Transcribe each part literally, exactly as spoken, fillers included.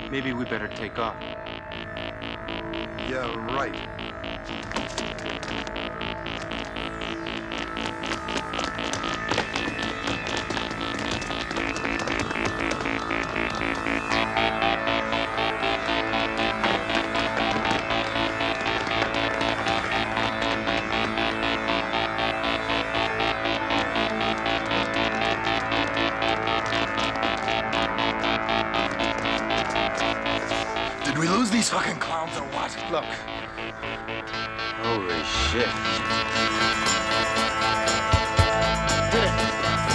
Maybe we better take off. Yeah, right. Did we lose these fucking clowns or what? Look. Holy shit. Hit it.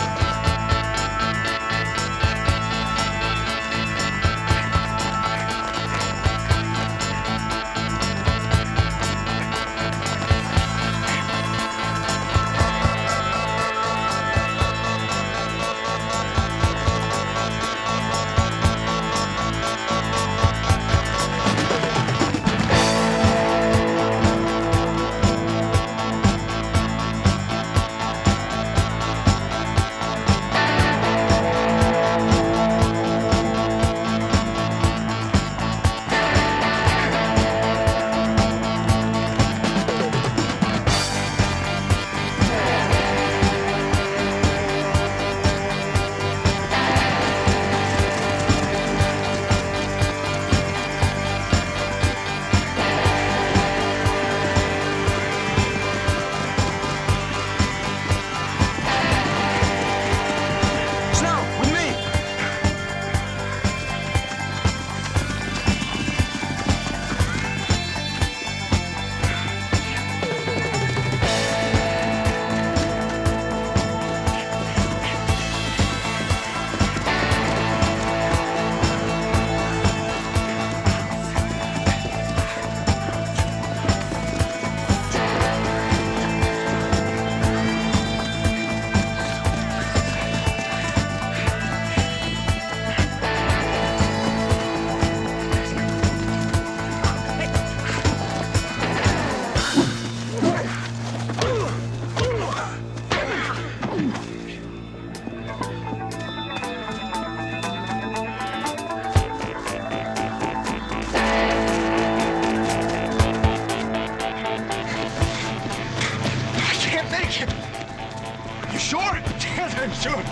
You sure? Yes, I'm sure.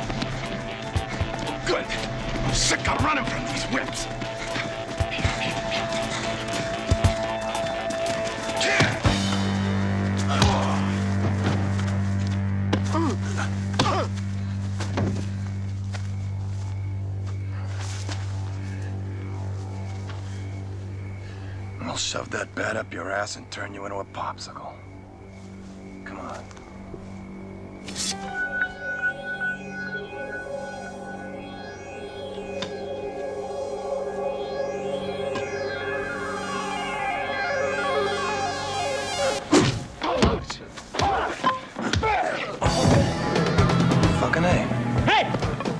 Good. I'm sick of running from these whips. I'll shove that bat up your ass and turn you into a popsicle. Come on. Fucking A. Hey!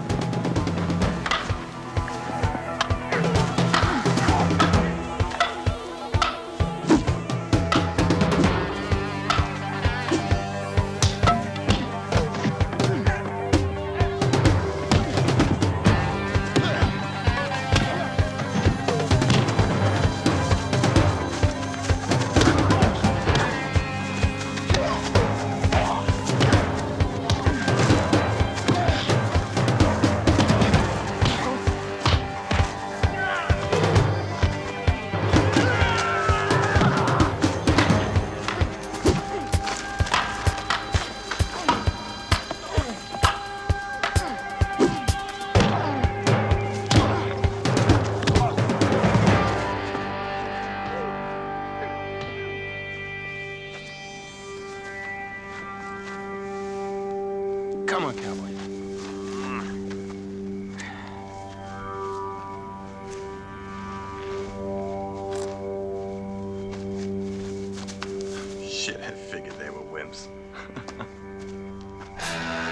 Come on, cowboy. Shit, I figured they were wimps.